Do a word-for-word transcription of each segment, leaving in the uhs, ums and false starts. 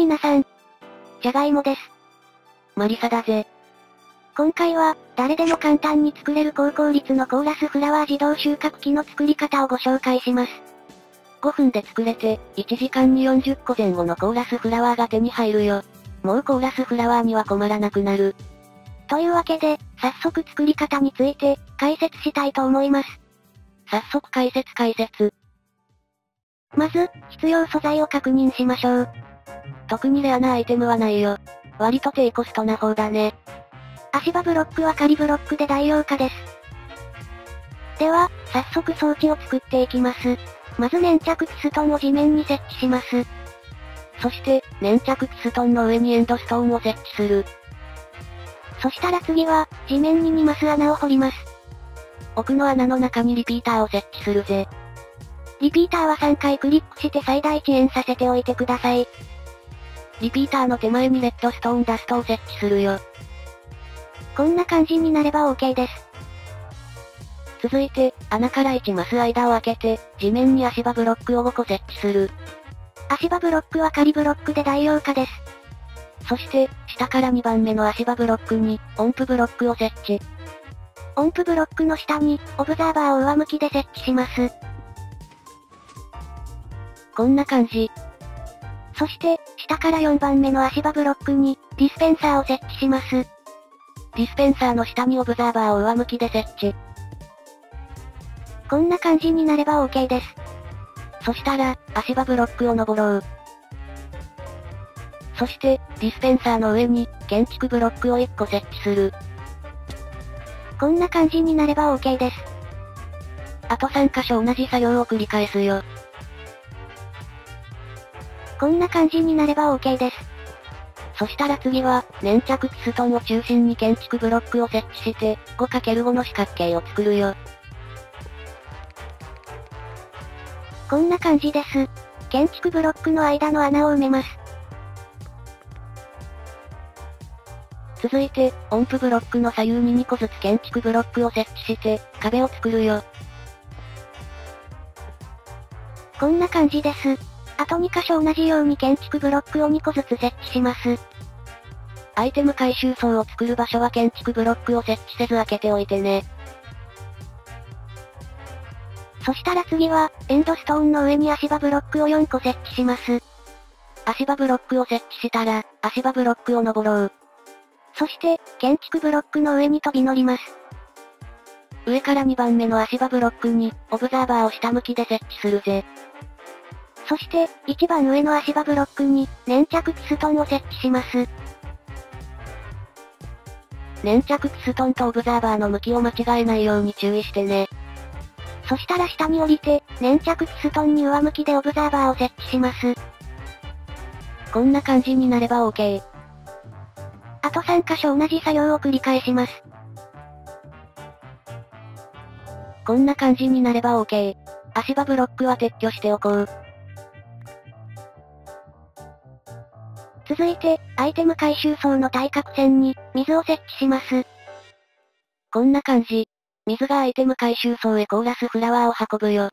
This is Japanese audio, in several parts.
皆さん。じゃがいもです。 マリサだぜ。 今回は、誰でも簡単に作れる高効率のコーラスフラワー自動収穫機の作り方をご紹介します。 ごふんで作れて、いちじかんによんじゅっこぜん後のコーラスフラワーが手に入るよ。もうコーラスフラワーには困らなくなる。 というわけで、早速作り方について、解説したいと思います。 早速解説解説。 まず、必要素材を確認しましょう。 特にレアなアイテムはないよ。割と低コストな方だね。 足場ブロックは仮ブロックで代用可です。では、早速装置を作っていきます。まず粘着ピストンを地面に設置します。 そして、粘着ピストンの上にエンドストーンを設置する。 そしたら次は、地面ににマス穴を掘ります。 奥の穴の中にリピーターを設置するぜ。 リピーターはさんかいクリックして最大遅延させておいてください。 リピーターの手前にレッドストーンダストを設置するよ。 こんな感じになれば OK です。 続いて、穴からいちマス間を空けて、地面に足場ブロックをごこ設置する。 足場ブロックは仮ブロックで代用可です。 そして、下からにばんめの足場ブロックに、音符ブロックを設置。 音符ブロックの下に、オブザーバーを上向きで設置します。 こんな感じ。 そして、下からよんばんめの足場ブロックに、ディスペンサーを設置します。 ディスペンサーの下にオブザーバーを上向きで設置。 こんな感じになれば OK です。 そしたら、足場ブロックを登ろう。そして、ディスペンサーの上に、建築ブロックをいっこ設置する。 こんな感じになれば OK です。 あとさんかしょ同じ作業を繰り返すよ。 こんな感じになれば OK です。 そしたら次は、粘着ピストンを中心に建築ブロックを設置して、ごかけるご の四角形を作るよ。 こんな感じです。建築ブロックの間の穴を埋めます。 続いて、音符ブロックの左右ににこずつ建築ブロックを設置して、壁を作るよ。 こんな感じです。あとにかしょ同じように建築ブロックをにこずつ設置します。 アイテム回収層を作る場所は建築ブロックを設置せず開けておいてね。 そしたら次は、エンドストーンの上に足場ブロックをよんこ設置します。 足場ブロックを設置したら、足場ブロックを登ろう。 そして、建築ブロックの上に飛び乗ります。 上からにばんめの足場ブロックに、オブザーバーを下向きで設置するぜ。 そして、一番上の足場ブロックに、粘着ピストンを設置します。 粘着ピストンとオブザーバーの向きを間違えないように注意してね。 そしたら下に降りて、粘着ピストンに上向きでオブザーバーを設置します。 こんな感じになれば OK。 あとさんかしょ同じ作業を繰り返します。 こんな感じになれば OK。足場ブロックは撤去しておこう。 続いて、アイテム回収層の対角線に、水を設置します。 こんな感じ。水がアイテム回収層へコーラスフラワーを運ぶよ。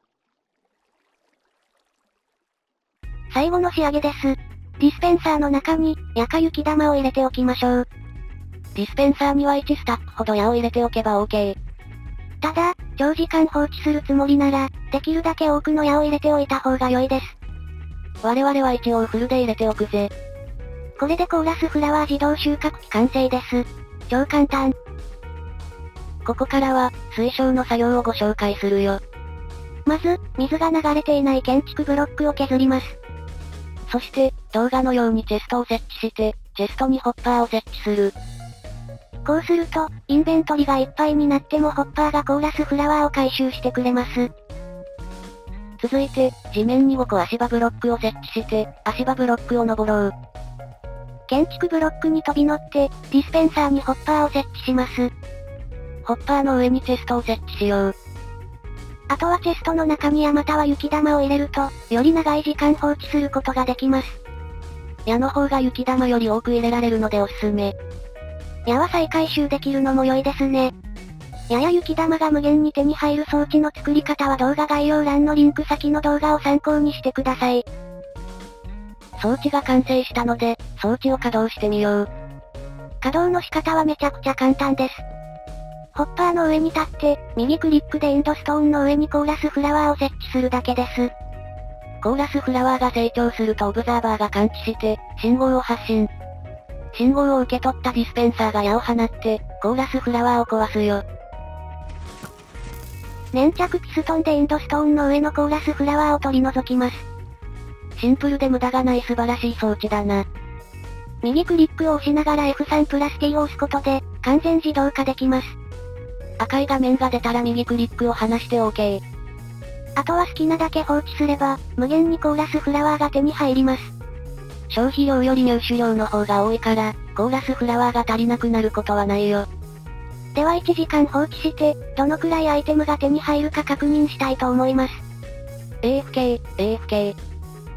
最後の仕上げです。ディスペンサーの中に、矢か雪玉を入れておきましょう。 ディスペンサーにはいちスタックほど矢を入れておけば OK。 ただ、長時間放置するつもりなら、できるだけ多くの矢を入れておいた方が良いです。 我々は一応フルで入れておくぜ。 これでコーラスフラワー自動収穫機完成です。超簡単。 ここからは、水晶の作業をご紹介するよ。 まず、水が流れていない建築ブロックを削ります。 そして、動画のようにチェストを設置して、チェストにホッパーを設置する。 こうすると、インベントリがいっぱいになってもホッパーがコーラスフラワーを回収してくれます。 続いて、地面にごこ足場ブロックを設置して、足場ブロックを登ろう。 建築ブロックに飛び乗って、ディスペンサーにホッパーを設置します。 ホッパーの上にチェストを設置しよう。 あとはチェストの中に矢または雪玉を入れると、より長い時間放置することができます。 矢の方が雪玉より多く入れられるのでおすすめ。 矢は再回収できるのも良いですね。矢や雪玉が無限に手に入る装置の作り方は動画概要欄のリンク先の動画を参考にしてください。 装置が完成したので、装置を稼働してみよう。 稼働の仕方はめちゃくちゃ簡単です。ホッパーの上に立って、右クリックでエンドストーンの上にコーラスフラワーを設置するだけです。 コーラスフラワーが成長するとオブザーバーが感知して、信号を発信。信号を受け取ったディスペンサーが矢を放って、コーラスフラワーを壊すよ。 粘着ピストンでエンドストーンの上のコーラスフラワーを取り除きます。 シンプルで無駄がない素晴らしい装置だな。 右クリックを押しながら エフスリー プラス T を押すことで、完全自動化できます。 赤い画面が出たら右クリックを離して OK。 あとは好きなだけ放置すれば、無限にコーラスフラワーが手に入ります。 消費量より入手量の方が多いから、コーラスフラワーが足りなくなることはないよ。 ではいちじかん放置して、どのくらいアイテムが手に入るか確認したいと思います。 エーエフケー、エーエフケー。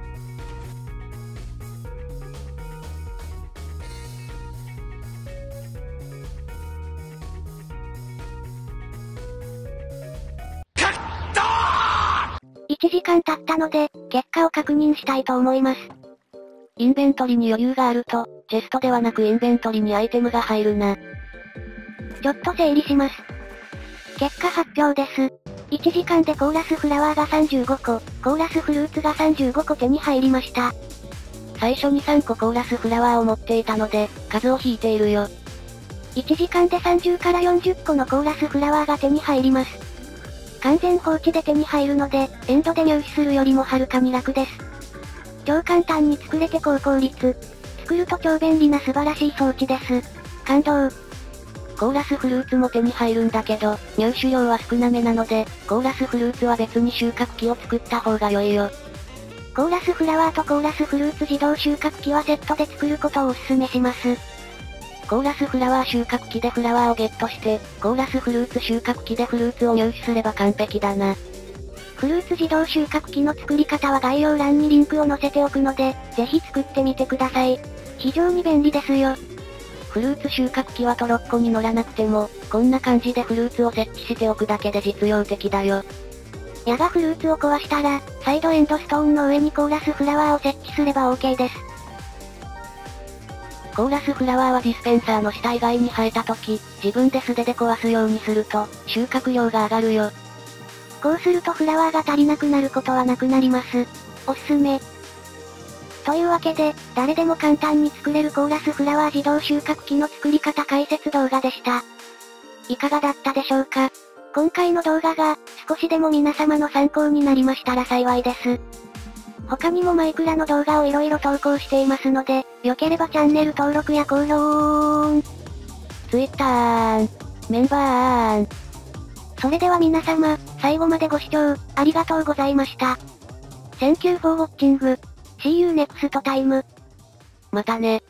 いちじかん経ったので、結果を確認したいと思います。 インベントリに余裕があると、チェストではなくインベントリにアイテムが入るな。 ちょっと整理します。結果発表です。いちじかんでコーラスフラワーがさんじゅうごこ、コーラスフルーツがさんじゅうごこ手に入りました。 最初にさんこコーラスフラワーを持っていたので、数を引いているよ。 いちじかんでさんじゅうからよんじゅっこのコーラスフラワーが手に入ります。完全放置で手に入るので、エンドで入手するよりもはるかに楽です。超簡単に作れて高効率。作ると超便利な素晴らしい装置です。感動。 コーラスフルーツも手に入るんだけど、入手量は少なめなので、コーラスフルーツは別に収穫機を作った方が良いよ。 コーラスフラワーとコーラスフルーツ自動収穫機はセットで作ることをお勧めします。 コーラスフラワー収穫機でフラワーをゲットして、コーラスフルーツ収穫機でフルーツを入手すれば完璧だな。 フルーツ自動収穫機の作り方は概要欄にリンクを載せておくので、ぜひ作ってみてください。非常に便利ですよ。 フルーツ収穫機はトロッコに乗らなくても、こんな感じでフルーツを設置しておくだけで実用的だよ。 矢がフルーツを壊したら、サイドエンドストーンの上にコーラスフラワーを設置すれば OK です。 コーラスフラワーはディスペンサーの下以外に生えた時、自分で素手で壊すようにすると、収穫量が上がるよ。 こうするとフラワーが足りなくなることはなくなります。おすすめ。というわけで、誰でも簡単に作れるコーラスフラワー自動収穫機の作り方解説動画でした。いかがだったでしょうか？今回の動画が、少しでも皆様の参考になりましたら幸いです。他にもマイクラの動画を色々投稿していますので、良ければチャンネル登録や高評 Twitter メンバーそれでは皆様、最後までご視聴、ありがとうございました。Thank you for watching. See you next time. またね。